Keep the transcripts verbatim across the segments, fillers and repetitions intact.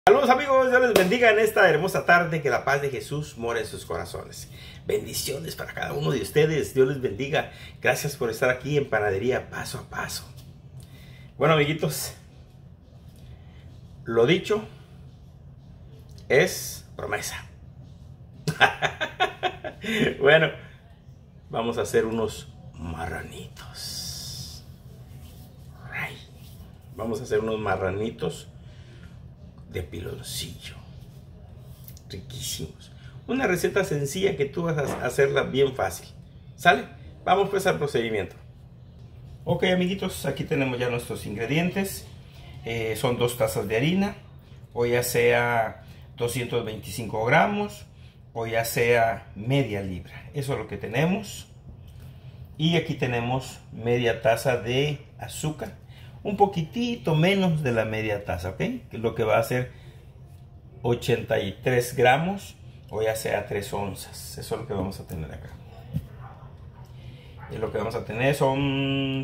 Saludos amigos, Dios les bendiga en esta hermosa tarde, que la paz de Jesús more en sus corazones. Bendiciones para cada uno de ustedes, Dios les bendiga. Gracias por estar aquí en Panadería Paso a Paso. Bueno amiguitos, lo dicho es promesa. Bueno, vamos a hacer unos marranitos. Vamos a hacer unos marranitos de piloncillo, riquísimos. Una receta sencilla que tú vas a hacerla bien fácil. ¿Sale? Vamos pues al procedimiento. Ok amiguitos, aquí tenemos ya nuestros ingredientes. Eh, son dos tazas de harina, o ya sea doscientos veinticinco gramos, o ya sea media libra. Eso es lo que tenemos. Y aquí tenemos media taza de azúcar, un poquitito menos de la media taza, ¿ok? Que es lo que va a ser ochenta y tres gramos, o ya sea tres onzas. Eso es lo que vamos a tener acá. Y lo que vamos a tener son,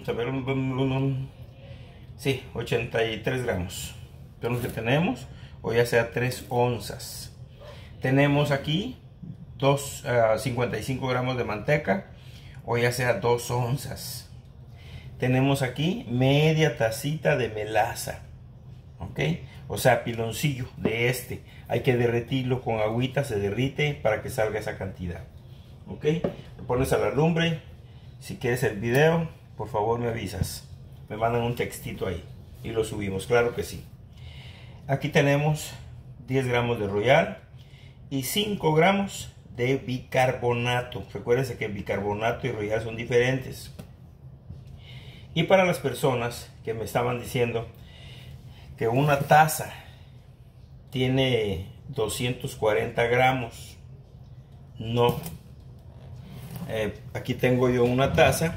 sí, ochenta y tres gramos. Eso es lo que tenemos, o ya sea tres onzas. Tenemos aquí dos, uh, cincuenta y cinco gramos de manteca, o ya sea dos onzas. Tenemos aquí media tacita de melaza, ok, o sea piloncillo de este. Hay que derretirlo con agüita, se derrite para que salga esa cantidad, ok. Lo pones a la lumbre. Si quieres el video, por favor me avisas, me mandan un textito ahí y lo subimos, claro que sí. Aquí tenemos diez gramos de Royal y cinco gramos de bicarbonato. Recuérdense que bicarbonato y Royal son diferentes. Y para las personas que me estaban diciendo que una taza tiene doscientos cuarenta gramos, no. Eh, aquí tengo yo una taza,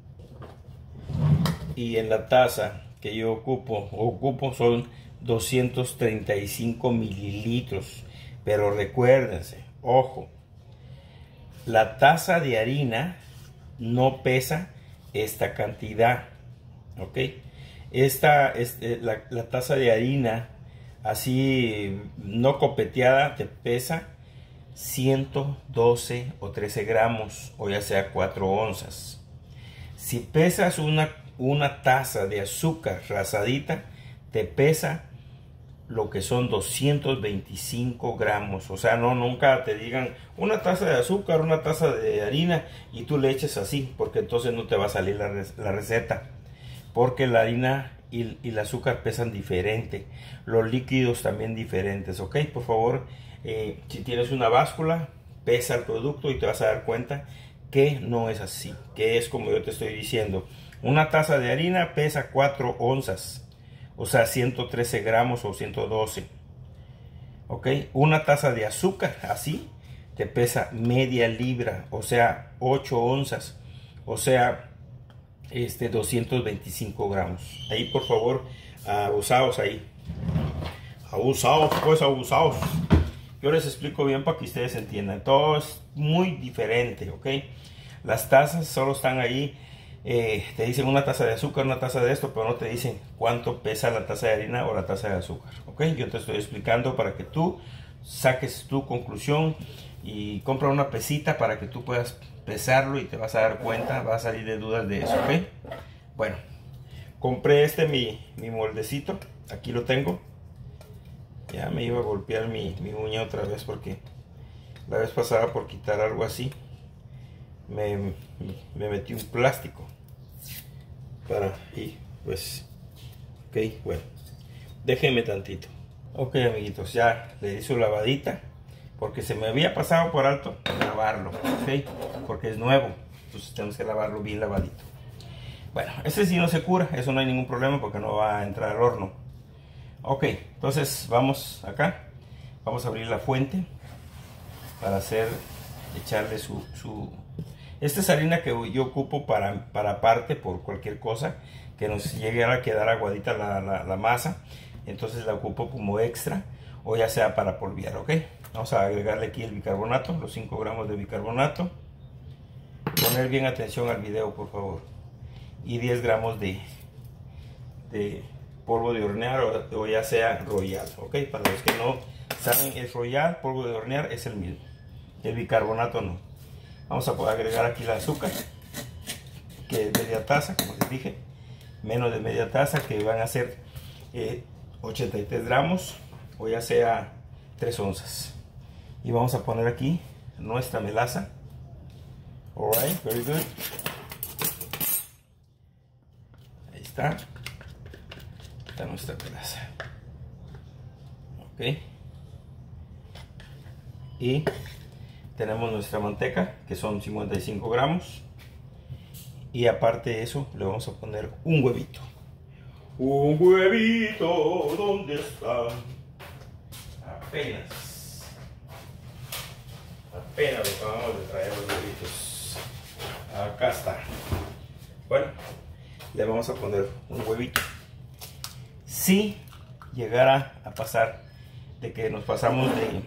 y en la taza que yo ocupo, ocupo son doscientos treinta y cinco mililitros. Pero recuérdense, ojo, la taza de harina no pesa esta cantidad, ok. Esta es la, la taza de harina así no copeteada te pesa ciento doce o trece gramos, o ya sea cuatro onzas. Si pesas una, una taza de azúcar rasadita, te pesa lo que son doscientos veinticinco gramos. O sea, no, nunca te digan una taza de azúcar, una taza de harina y tú le eches así, porque entonces no te va a salir la, la receta, porque la harina y, y el azúcar pesan diferente, los líquidos también diferentes, ok. Por favor, eh, si tienes una báscula, pesa el producto y te vas a dar cuenta que no es así, que es como yo te estoy diciendo. Una taza de harina pesa cuatro onzas, o sea ciento trece gramos o ciento doce, ok. Una taza de azúcar así te pesa media libra, o sea ocho onzas, o sea este doscientos veinticinco gramos. Ahí por favor, abusados ahí, abusados pues, abusados. Yo les explico bien para que ustedes entiendan. Todo es muy diferente, ok. Las tazas solo están ahí. Eh, te dicen una taza de azúcar, una taza de esto, pero no te dicen cuánto pesa la taza de harina o la taza de azúcar, ok. Yo te estoy explicando para que tú saques tu conclusión y compra una pesita para que tú puedas pesarlo y te vas a dar cuenta, vas a salir de dudas de eso, ok. Bueno, compré este mi, mi moldecito, aquí lo tengo. Ya me iba a golpear mi, mi uña otra vez, porque la vez pasada por quitar algo así me, me metí un plástico para, y pues ok, bueno, déjenme tantito. Ok amiguitos, ya le di su lavadita, porque se me había pasado por alto lavarlo, ok, porque es nuevo, entonces tenemos que lavarlo bien lavadito. Bueno, este sí no se cura, eso no hay ningún problema porque no va a entrar al horno. Ok, entonces vamos acá, vamos a abrir la fuente para hacer, echarle su, su esta es harina que yo ocupo para, para aparte, por cualquier cosa que nos llegue a quedar aguadita la, la, la masa, entonces la ocupo como extra, o ya sea para polviar, ok. Vamos a agregarle aquí el bicarbonato, los cinco gramos de bicarbonato, poner bien atención al video por favor, y diez gramos de, de polvo de hornear o, o ya sea Royal, ok. Para los que no saben, el Royal, polvo de hornear, es el mismo, el bicarbonato no. Vamos a poder agregar aquí el azúcar, que es media taza, como les dije, menos de media taza, que van a ser eh, ochenta y tres gramos o ya sea tres onzas. Y vamos a poner aquí nuestra melaza. Alright, very good. Ahí está. Está nuestra melaza. Ok. Y tenemos nuestra manteca, que son cincuenta y cinco gramos. Y aparte de eso, le vamos a poner un huevito. Un huevito, ¿dónde está? Apenas. Apenas lo acabamos de traer los huevitos. Acá está. Bueno, le vamos a poner un huevito. Si llegara a pasar de que nos pasamos de,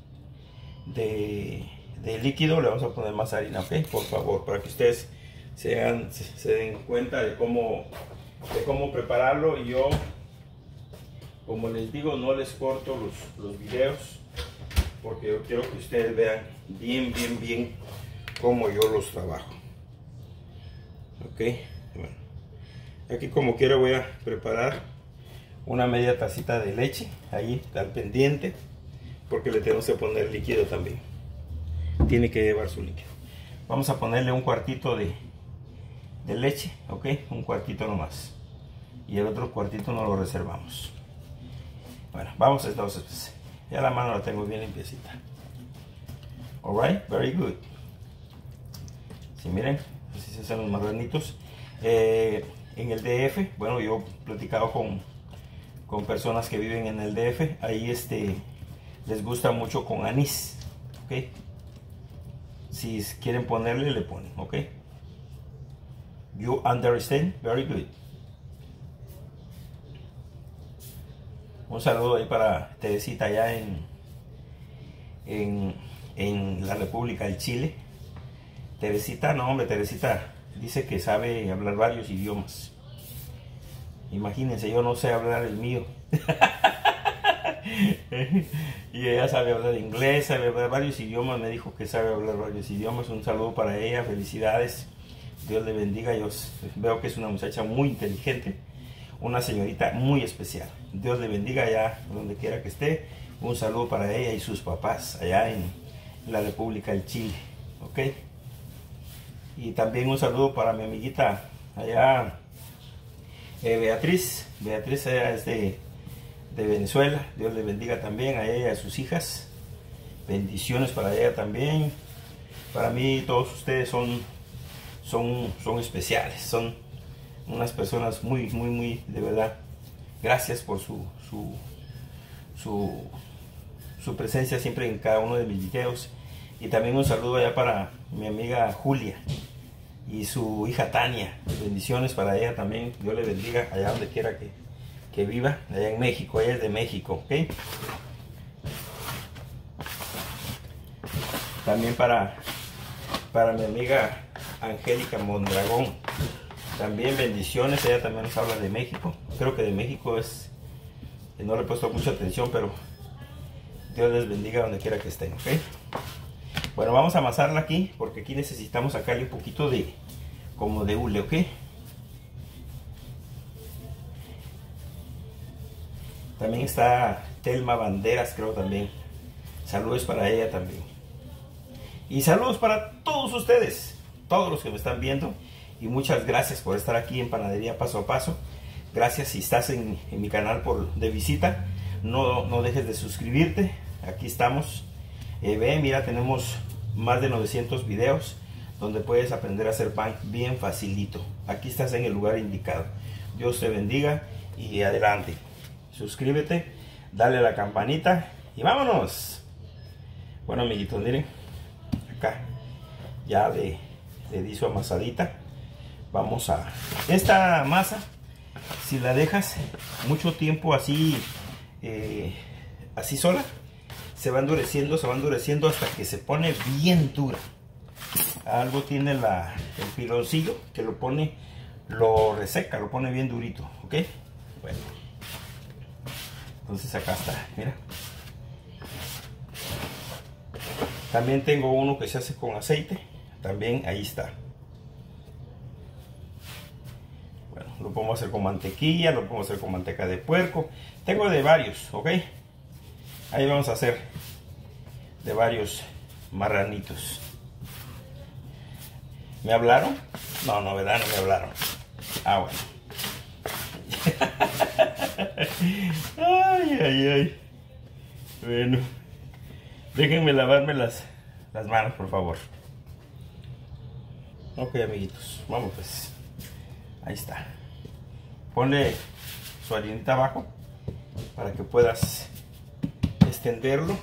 de, de líquido, le vamos a poner más harina, ok, por favor, para que ustedes se, hagan, se, se den cuenta de cómo, de cómo prepararlo. Y yo, como les digo, no les corto los, los videos, porque yo quiero que ustedes vean bien, bien, bien cómo yo los trabajo. Ok, bueno, aquí como quiera voy a preparar una media tacita de leche, ahí al pendiente, porque le tenemos que poner líquido también. Tiene que llevar su líquido. Vamos a ponerle un cuartito de, de leche, ok, un cuartito nomás, y el otro cuartito nos lo reservamos. Bueno, vamos entonces. Ya la mano la tengo bien limpiecita. Alright, very good. Si miren, así se hacen los marranitos. Eh, en el D F, bueno, yo he platicado con, con personas que viven en el D F. Ahí este, les gusta mucho con anís. Ok. Si quieren ponerle, le ponen. Ok. You understand? Very good. Un saludo ahí para Teresita allá en, en, en la República del Chile. Teresita, no hombre, Teresita dice que sabe hablar varios idiomas. Imagínense, yo no sé hablar el mío. Y ella sabe hablar inglés, sabe hablar varios idiomas, me dijo que sabe hablar varios idiomas. Un saludo para ella, felicidades. Dios le bendiga. Yo veo que es una muchacha muy inteligente, una señorita muy especial. Dios le bendiga allá donde quiera que esté. Un saludo para ella y sus papás allá en la República del Chile. Ok. Y también un saludo para mi amiguita allá, eh, Beatriz. Beatriz ella es de, de Venezuela. Dios le bendiga también a ella y a sus hijas. Bendiciones para ella también. Para mí todos ustedes son, son, son especiales. Son unas personas muy, muy, muy, de verdad. Gracias por su, su, su, su presencia siempre en cada uno de mis videos. Y también un saludo allá para mi amiga Julia y su hija Tania. Bendiciones para ella también. Dios le bendiga allá donde quiera que, que viva. Allá en México. Ella es de México. ¿Okay? También para, para mi amiga Angélica Mondragón. También bendiciones. Ella también nos habla de México. Creo que de México es... No le he puesto mucha atención, pero Dios les bendiga donde quiera que estén. ¿Ok? Bueno, vamos a amasarla aquí, porque aquí necesitamos sacarle un poquito de, como de hule, ¿ok? También está Telma Banderas, creo también. Saludos para ella también. Y saludos para todos ustedes, todos los que me están viendo. Y muchas gracias por estar aquí en Panadería Paso a Paso. Gracias si estás en, en mi canal por, de visita. No, no dejes de suscribirte. Aquí estamos. Eh, ve, mira, tenemos más de novecientos videos donde puedes aprender a hacer pan bien facilito. Aquí estás en el lugar indicado. Dios te bendiga y adelante. Suscríbete, dale a la campanita y vámonos. Bueno, amiguitos, miren, acá ya le, le di su amasadita. Vamos a... Esta masa, si la dejas mucho tiempo así, eh, así sola, se va endureciendo, se va endureciendo hasta que se pone bien dura. Algo tiene la, el piloncillo que lo pone, lo reseca, lo pone bien durito, ¿ok? Bueno, Entonces acá está, mira. También tengo uno que se hace con aceite. También ahí está. Bueno, lo podemos hacer con mantequilla, lo podemos hacer con manteca de puerco. Tengo de varios, ¿ok? Ahí vamos a hacer de varios marranitos. ¿Me hablaron? No, no, ¿verdad? No me hablaron. Ah, bueno. Ay, ay, ay. Bueno. Déjenme lavarme las, las manos, por favor. Ok, amiguitos. Vamos pues. Ahí está. Ponle su harinita abajo para que puedas extenderlo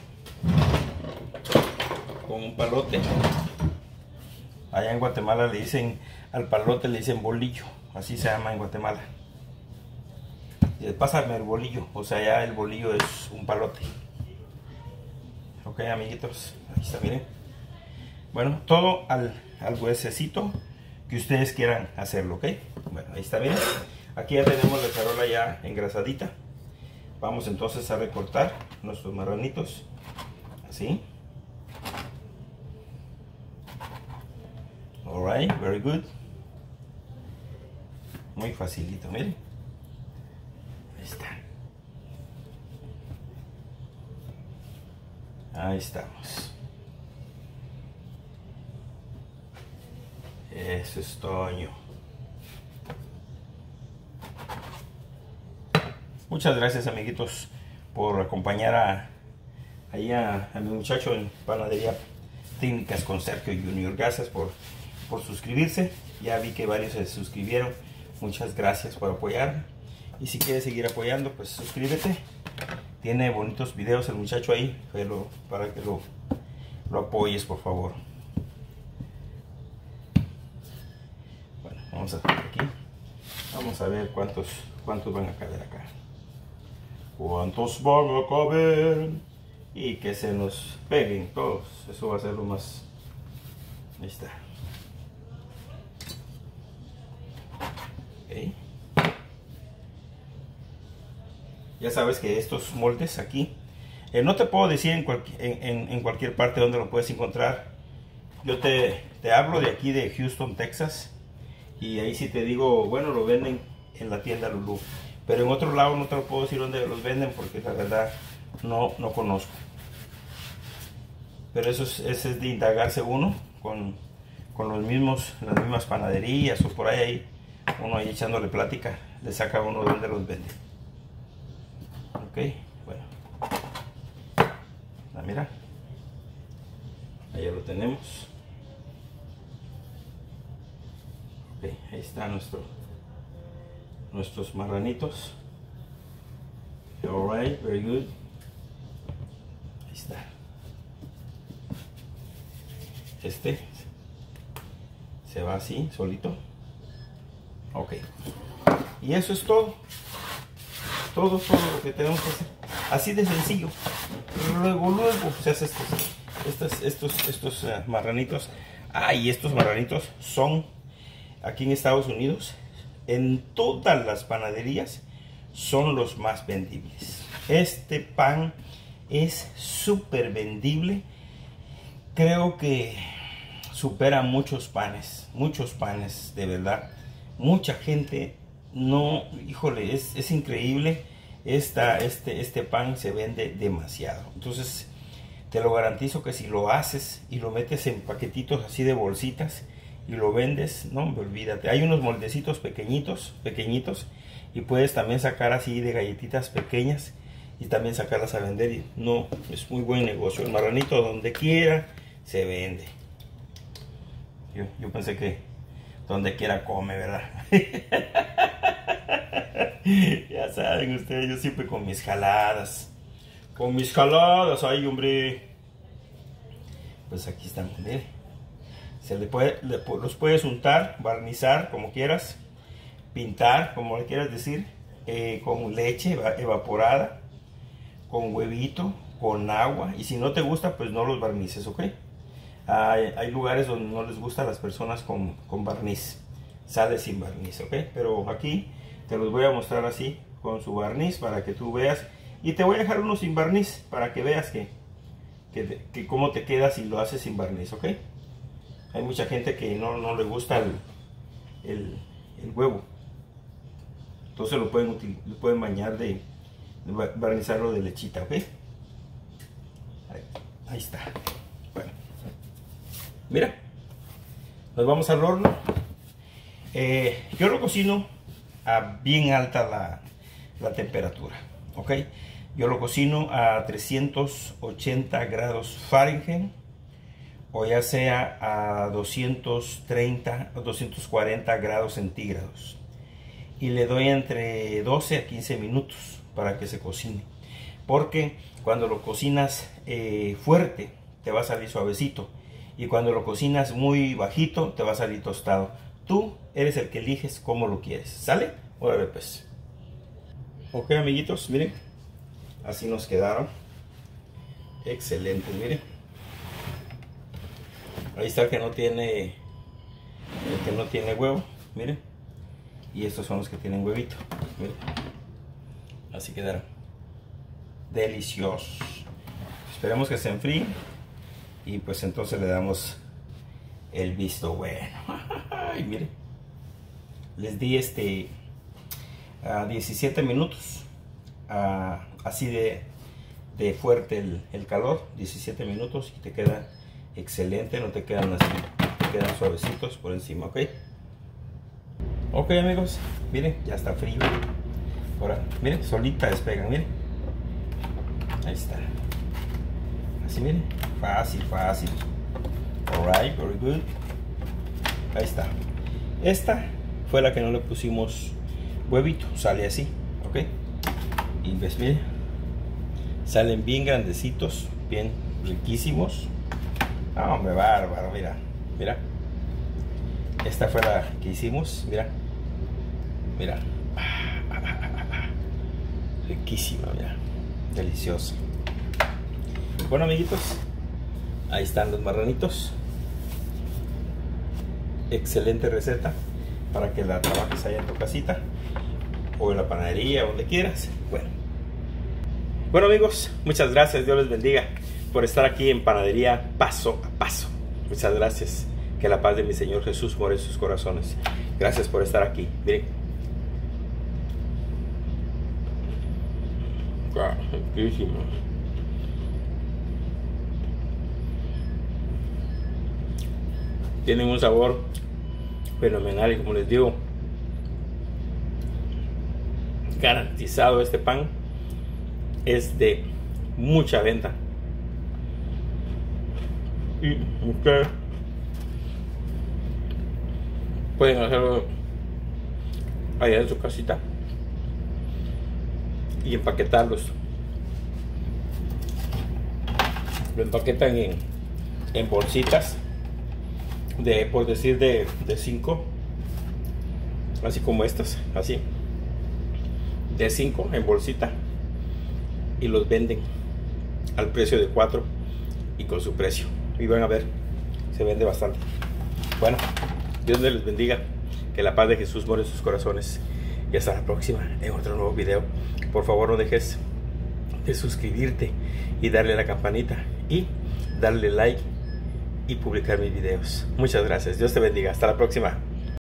con un palote. Allá en Guatemala le dicen, al palote le dicen bolillo. Así se llama en Guatemala. Y pásame el bolillo. O sea, ya el bolillo es un palote. Ok, amiguitos, ahí está, miren. Bueno, todo al, al huesecito que ustedes quieran hacerlo, ok. Bueno, ahí está, miren. Aquí ya tenemos la charola ya engrasadita. Vamos entonces a recortar nuestros marranitos. Así. Alright, very good. Muy facilito, miren. Ahí está. Ahí estamos. Eso es Toño. Muchas gracias, amiguitos, por acompañar a, ahí a, a mi muchacho en Panadería Técnicas con Sergio Junior. Gracias por, por suscribirse. Ya vi que varios se suscribieron. Muchas gracias por apoyar. Y si quieres seguir apoyando, pues suscríbete. Tiene bonitos videos el muchacho ahí, pero para que lo, lo apoyes, por favor. Bueno, vamos a ver aquí. Vamos a ver cuántos, cuántos van a caber acá. ¿Cuántos van a caber? Y que se nos peguen todos. Eso va a ser lo más... Ahí está. Okay. Ya sabes que estos moldes aquí, eh, no te puedo decir en, cual, en, en, en cualquier parte donde lo puedes encontrar. Yo te, te hablo de aquí de Houston, Texas. Y ahí sí te digo, bueno, lo venden en la tienda Lulú. Pero en otro lado no te lo puedo decir dónde los venden porque la verdad no, no conozco. Pero eso es, eso es de indagarse uno con, con los mismos, las mismas panaderías o por ahí, ahí uno ahí echándole plática, le saca uno dónde los vende. Ok, bueno. Ah, mira. Ahí ya lo tenemos. Ok, ahí está nuestro, nuestros marranitos. Alright, very good. Ahí está. Este se va así, solito. Ok. Y eso es todo. Todo, todo lo que tenemos que hacer. Así de sencillo. Luego, luego se hace estos, estos, estos, estos uh, marranitos. Ah, y estos marranitos son aquí en Estados Unidos. En todas las panaderías son los más vendibles. Este pan es súper vendible. Creo que supera muchos panes. Muchos panes, de verdad. Mucha gente... No, híjole, es, es increíble. Esta, este, este pan se vende demasiado. Entonces, te lo garantizo que si lo haces y lo metes en paquetitos así de bolsitas y lo vendes, no, olvídate. Hay unos moldecitos pequeñitos, pequeñitos, y puedes también sacar así de galletitas pequeñas y también sacarlas a vender. Y no, es muy buen negocio. El marranito donde quiera se vende. Yo, yo pensé que donde quiera come, ¿verdad? Ya saben ustedes, yo siempre con mis jaladas. Con mis jaladas, ay hombre. Pues aquí están, ¿eh? Se le puede, le, los puedes untar, barnizar como quieras, pintar como le quieras decir, eh, con leche evaporada, con huevito, con agua. Y si no te gusta, pues no los barnices, ¿ok? Hay, hay lugares donde no les gusta a las personas con, con barniz. Sale sin barniz, ¿ok? Pero aquí te los voy a mostrar así, con su barniz, para que tú veas Y te voy a dejar uno sin barniz para que veas que, que, que cómo te queda si lo haces sin barniz, ¿ok? Hay mucha gente que no, no le gusta el, el, el huevo. Entonces lo pueden, lo pueden bañar de, de barnizarlo de lechita, ¿ok? Ahí, ahí está. Bueno, mira, nos vamos al horno. Eh, yo lo cocino a bien alta la, la temperatura, ¿ok? Yo lo cocino a trescientos ochenta grados Fahrenheit, o ya sea a doscientos treinta o doscientos cuarenta grados centígrados. Y le doy entre doce a quince minutos para que se cocine, porque cuando lo cocinas eh, fuerte te va a salir suavecito, y cuando lo cocinas muy bajito te va a salir tostado. Tú eres el que eliges cómo lo quieres, ¿sale? Órale pues. Ok, amiguitos, miren, así nos quedaron. Excelentes, miren. Ahí está el que no tiene, el que no tiene huevo, miren. Y estos son los que tienen huevito, miren. Así quedaron. Deliciosos. Esperemos que se enfríen y pues entonces le damos el visto bueno. Ay, miren. Les di este a diecisiete minutos. A, así de, de fuerte el, el calor. diecisiete minutos y te queda excelente. No te quedan así. Te quedan suavecitos por encima, ¿ok? Ok, amigos. Miren, ya está frío. Ahora, miren, solita despegan, miren. Ahí está. Así, miren. Fácil, fácil. Alright, very good. Ahí está. Esta fue la que no le pusimos huevito. Sale así, ok. Y ves, miren. Salen bien grandecitos, bien riquísimos. Ah, hombre, bárbaro, mira. Mira. Esta fue la que hicimos, mira. Mira. Riquísima, mira. Deliciosa. Bueno, amiguitos, ahí están los marranitos. Excelente receta para que la trabajes allá en tu casita o en la panadería, donde quieras. Bueno, bueno amigos, muchas gracias. Dios les bendiga por estar aquí en Panadería Paso a Paso. Muchas gracias. Que la paz de mi Señor Jesús more en sus corazones. Gracias por estar aquí. Miren. Wow, riquísimo. Tienen un sabor fenomenal y como les digo, garantizado. Este pan es de mucha venta y ustedes pueden hacerlo allá en su casita y empaquetarlos. Lo empaquetan en, en bolsitas de, por decir, de cinco, así como estas, así de cinco en bolsita, y los venden al precio de cuatro y con su precio, y van a ver, se vende bastante. Bueno, Dios les bendiga, que la paz de Jesús more en sus corazones, y hasta la próxima en otro nuevo video. Por favor, no dejes de suscribirte y darle a la campanita y darle like y publicar mis videos. Muchas gracias. Dios te bendiga. Hasta la próxima.